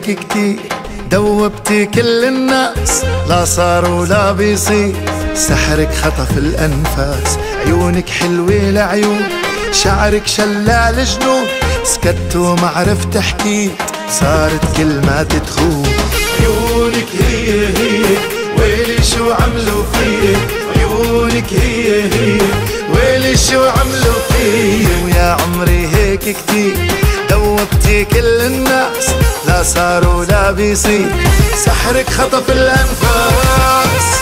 هيك كتير دوبتي كل الناس، لا صار ولا بيصير، سحرك خطف الأنفاس، عيونك حلوة لعيون، شعرك شلال جنون، سكت وما عرفت حكيت، صارت كلمات تخون. عيونك هي ويلي شو عملوا فيي، عيونك هي ويلي شو عملوا فيي، ويا عمري هيك كتير دوبتي كل الناس، لا صار ولا بيصير، سحرك خطف الأنفاس.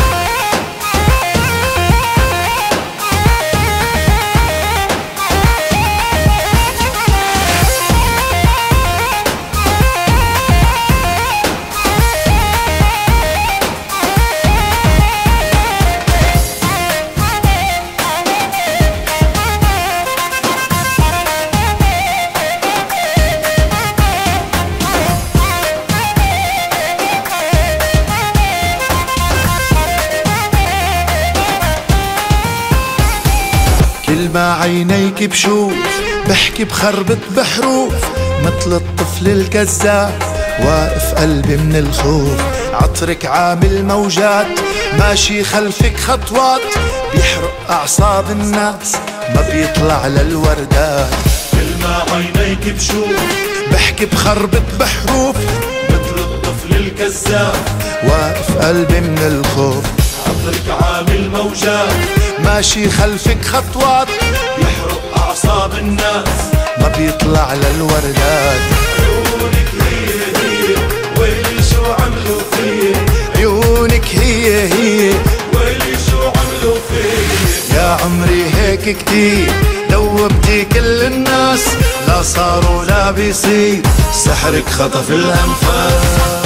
كل ما عينيك بشوف بحكي بخربط بحروف، مثل الطفل الكذاب واقف قلبي من الخوف، عطرك عامل موجات ماشي خلفك خطوات، بيحرق أعصاب الناس ما بيطلع للوردات. كل ما عينيك بشوف بحكي بخربط بحروف، مثل الطفل الكذاب واقف قلبي من الخوف، عطرك عامل موجات ماشي خلفك خطوات، يحرق أعصاب الناس ما بيطلع للوردات. عيونك هي ويلي شو عملوا فيي، عيونك هي ويلي شو عملوا فيي، يا عمري هيك كتير دوبتي كل الناس، لا صار ولا بيصير، سحرك خطف الأنفاس.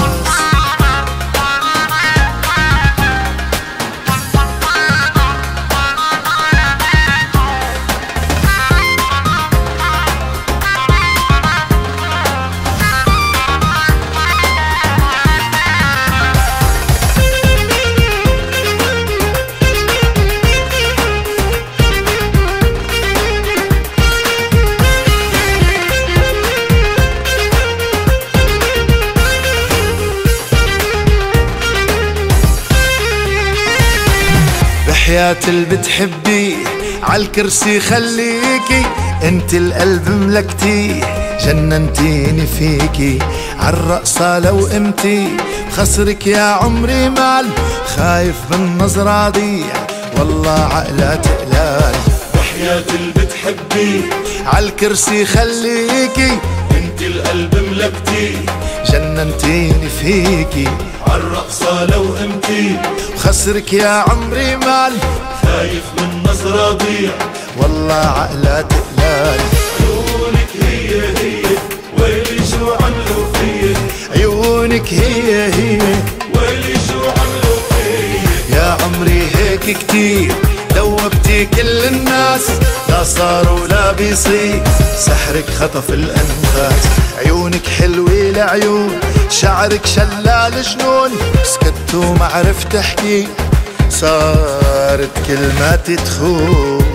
حياة اللي بتحبيه عالكرسي خليكي، انت القلب ملكتيه، جننتيني فيكي، عالرقصة لو قمتي، خسرك يا عمري مال، خايف بالنظرة ضيع والله عقلها تقلال. وحياة اللي بتحبيه عالكرسي خليكي، انت القلب ملكتيه، جننتيني فيكي، عالرقصة لو قمتي، خسرك يا عمري مال، خايف من نظرة ضيع والله عقلها تقلال. عيونك هي ويلي شو عملوا فيي، عيونك هي ويلي شو عملوا فيي، يا عمري هيك كتير دوبتي كل الناس، لا صار ولا بيصير، سحرك خطف الأنفاس، عيونك حلوة لعيون، شعرك شلال جنون، سكت وما عرفت احكي، صارت كلماتي تخون.